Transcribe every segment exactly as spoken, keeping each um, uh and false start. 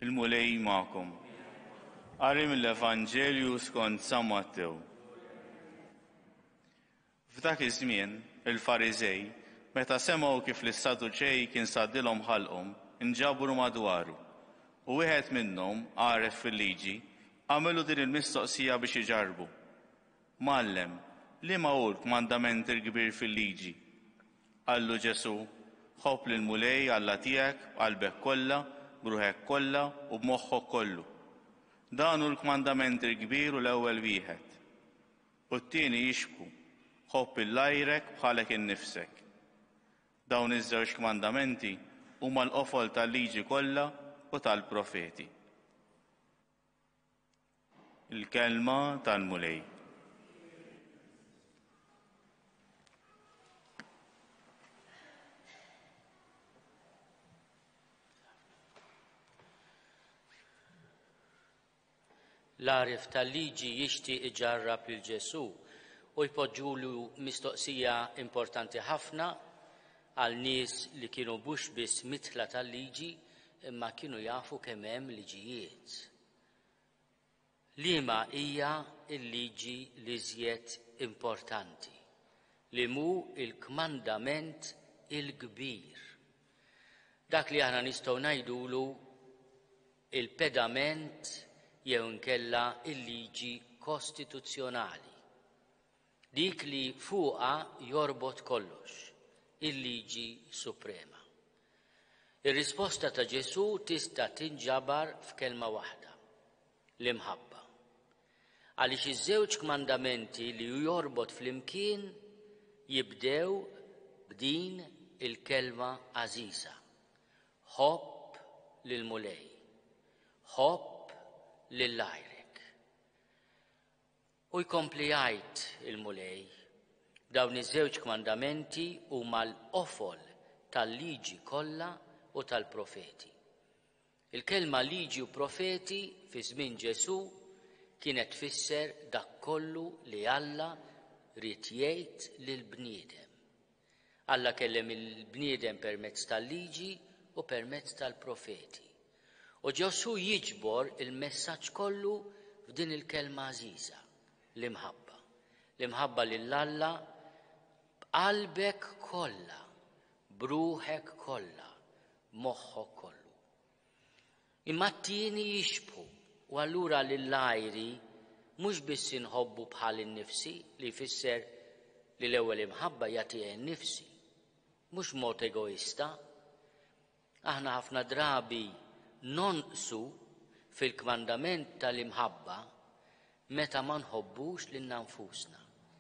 il-Mulej magħkom. Qari mill-Evanġelju skont San Mattew. F'dak iż-żmien il-Fariżej meta semgħu kif l-Sadduċej kien saddilhom ħalqhom inġabru madwaru u wieħed minnhom għaref fil-liġi għamelu din il-mistoqsija biex iġarbu. Mallem, liema hu l-kmandament il-kbir fil-liġi? Qallu Ġesu, ħobb lill-Mulej Alla tiegħek b'qalbek kollha, b'ruħek kollha u b'moħħok kollu. Dan hu l-kmandament il-kbir u l-ewwel wieħed. U t-tieni jixbku, ħobb il-lajrek bħalek innifsek. Dawn iż-żewġ kmandamenti huma l-qofol tal-liġi kollha u tal-profeti. Il-kelma tal-Mulej. L-għarif tal-liġi jixtieq iġarrab lil Ġesu u jpoġġulu mistoqsija importanti ħafna għal nies li kienu mhux biss mitla tal-liġi imma kienu jafu kemm hemm liġijiet. Liema hija l-liġi li żjed importanti li mu il-kmandament il-kbir. Dak li aħna nistgħu ngħidulu il-pedament jew inkella il-liġi kostituzzjonali. Dik li fuqha jorbot kollox, il-liġi suprema. Ir-risposta ta' Ġesu tista' tinġabar f'kelma waħda, l-imħabba. Għaliex iż-żewġ kmandamenti li jorbot flimkien jibdew b'din il-kelma għażiża. Ħobb lill-Mulej, ħobb lill-lajrek. U jkompli jgħid il-Mulej, dawn iż-żewġ kmandamenti huma l-qofol tal-liġi kollha u tal-profeti. Il-kelma liġi u profeti fi żmien Ġesu kienet tfisser dak kollu li Alla rid jgħid lill-bniedem. Alla kellem il-bniedem permezz tal-liġi u permezz tal-profeti. U Ġesu jiġbor il-messaġġ kollu f'din il-kelma għażiża, l-imħabba. L-imħabba lill-Alla b'qalbek kollha, b'ruħek kollha, b'moħħok kollu. Imma t-tieni jixbħu u allura lill-lajri mhux biss inħobbu bħal innifsi li jfisser li l-ewwel imħabba jagħtiha nnifsi, mhux mod egoista. Aħna ħafna drabi nonqsu fil-kmandament tal-imħabba meta ma nħobbux lil nfusna.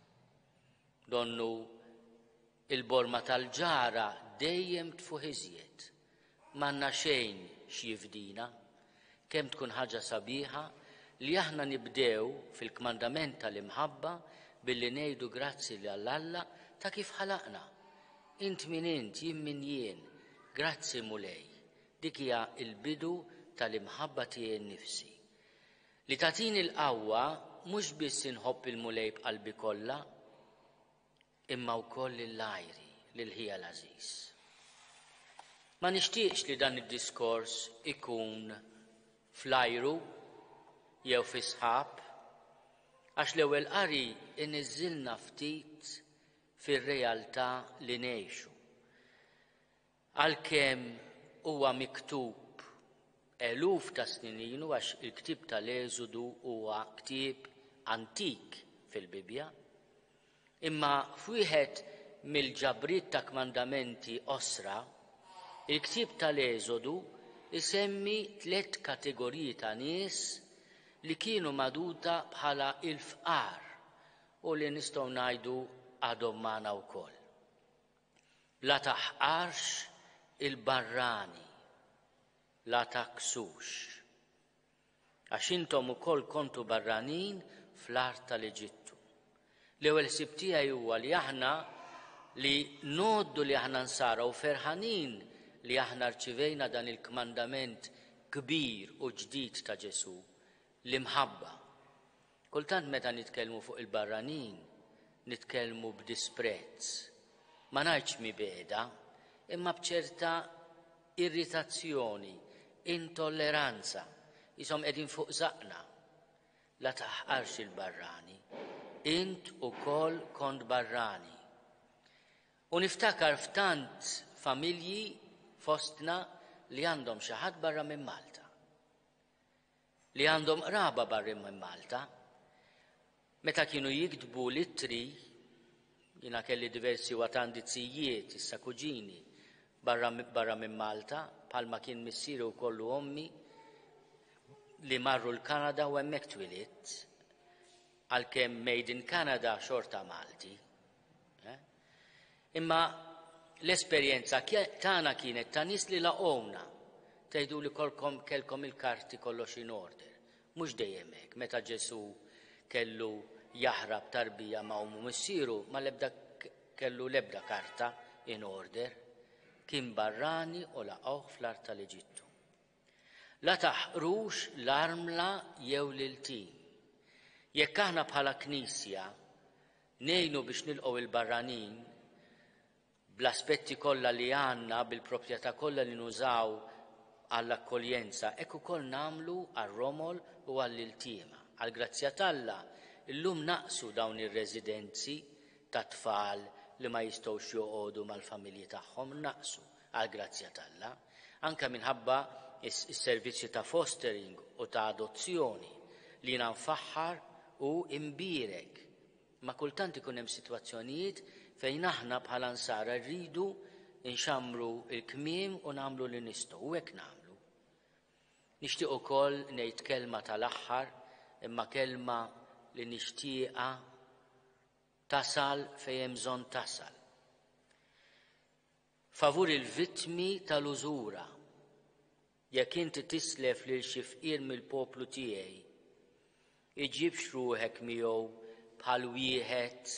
Donnu il-borma tal-ġara dejjem tfuq iżjed, m'għandna xejn x'jifdina, kemm tkun ħaġa sabiħa li aħna nibdew fil-kmandament tal-imħabba billi ngħidu grazzi lill-Alla ta' kif ħalaqna. Int min int, jien min jien, grazzi Mulej. Dik hija l-bidu tal-imħabba tiegħi nnifsi. Li tagħtini l-qawwa mhux biss inħobb il-Mulej b'qalbi kollha, imma wkoll il-lajri lil ħija l-għażiż. Ma nixtieqx li dan id-diskors ikun flajru jew fi sħab, għax l-ewwel qari iniżżilna ftit fir-realtà li ngħixu. Għalkemm huwa miktub eluf ta' snin ilu għax il-Ktieb tal-Eżodu huwa ktieb antik fil-Bibja, imma f'wieħed mill-ġabriet ta' kmandamenti osra, il-Ktieb tal-Eżodu isemmi tliet kategoriji ta' nies li kienu magħduda bħala il-fqar u li nistgħu ngħidu għadhom magħna wkoll. La taħqarx il-barrani, la tgħakksux. Għax intom ukoll kontu barranin fl-art tal-Eġittu. L-ewwel ħsieb tiegħi huwa li aħna li noddu li aħna nsaraw ferħanin li aħna rċivejna dan il-kmandament kbir u ġdid ta' Ġesu, l-imħabba. Kultant meta nitkellmu fuq il-barranin, nitkellmu b'disprezz. Ma ngħidx mibeda, imma b'ċerta irritazzjoni intolleranza, jisom qegħdin fuq zaqna. La taħqarx il-barrani, int ukoll kont barrani. U niftakar f'tant familji fostna li għandhom xi ħadd barra minn Malta, li għandhom qraba barra minn Malta. Meta kienu jiktbu littri, jiena kelli diversi watandizzijiet, issa kuġini barra, barra minn Malta, bħalma kien missieru kollu ommi li marru l-Kanada u hemmhekk twilit, għalkemm made in Canada xorta Malti. Eh? Imma l-esperjenza tagħna kienet ta' nies li laqgħuna tgħidu li kolkom kellkom il-karti kollox in order. Mhux dejjem hekk, meta Ġesu kellu jaħrab tarbija ma' ommu missieru ma lebda kellu lebda karta in order, kien barrani u laqgħuh fl-art tal-Eġittu. La taħqrux l-armla jew l-iltim. Jekk aħna bħala Knisja ngħinu biex nilqgħu il-barranin bl-aspetti kollha li għandna, bil-proprjetà kollha li nużaw għall-akkoljenza, hekk ukoll nagħmlu għar-romol u għall-iltiema. Għall-grazzja t'Alla, illum naqsu dawn ir-residenzi ta' tfal li ma jistgħux joqogħdu mal-familji tagħhom, naqsu għall-grazzja t'Alla, anke minħabba is-servizzi ta' fostering u ta' adozzjoni li nfaħħar u imbirek. Ma kultant ikun hemm sitwazzjonijiet fejn aħna bħala nsara rridu nxammru l-kmiem u nagħmlu li nistgħu, u hekk nagħmlu. Nixtieq ukoll ngħid kelma tal-aħħar, imma kelma li nixtieqha tasal fejn hemm bżonn tasal. Favur il-vittmi tal-użura. Jekk inti tislef lil xi fqier mill-poplu tiegħi, iġibx ruħek miegħu bħal wieħed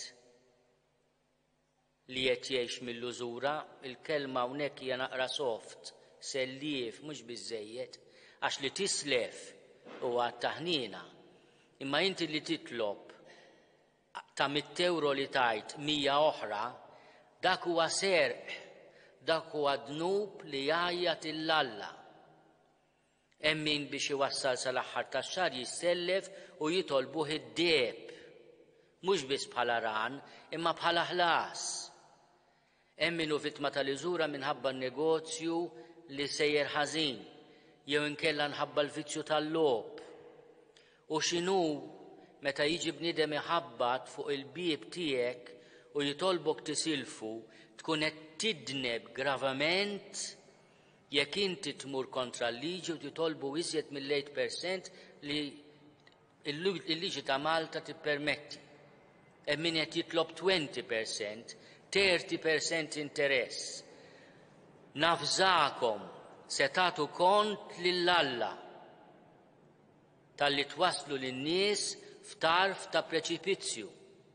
li qed jgħix mill-użura. Il-kelma hawnhekk hija naqra soft, sellief mhux biżżejjed, għax li tislef huwa taħnina. Imma inti li titlob ta' mitt euro li tajt mija oħra, dak huwa serq, dak huwa dnub li jgħajjat il-Alla. Hemm min biex iwassal sal-aħħar tax-xahar jissellef u jitolbuh id-deb, mhux biss bħala ran, imma bħala ħlas. Hemm min hu vittma tal-użura minħabba n-negozju li sejjer ħażin, jew inkella nħabba l-vizzju tal-logħob. U x'inhu meta jiġi bniedem iħabbat fuq il-bieb tiegħek u jitolbok tisilfu, tkun qed tidneb gravament jekk inti tmur kontra l-liġi u titolbu iżjed mill-eight percent li l-liġi ta' Malta tippermetti. Hemm min qed jitlob twenty percent, thirty percent interess. Nafżakom se tagħtu kont lill-Alla talli twasslu lin-nies f'tarf ta' preċipizzju.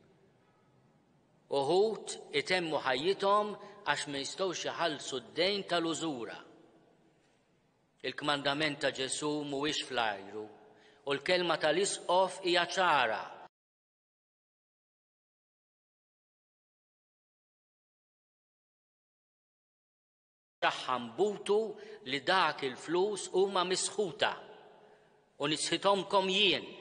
Uħud itemmu ħajjithom għax ma jistgħux iħallsu d-dejn tal-użura. Il-kmandament ta' Ġesu mhuwiex fl-ajru u l-kelma tal-Isqof hija ċara. Ħambutu li dak il-flus huma misħuta u nisħithomkom jien.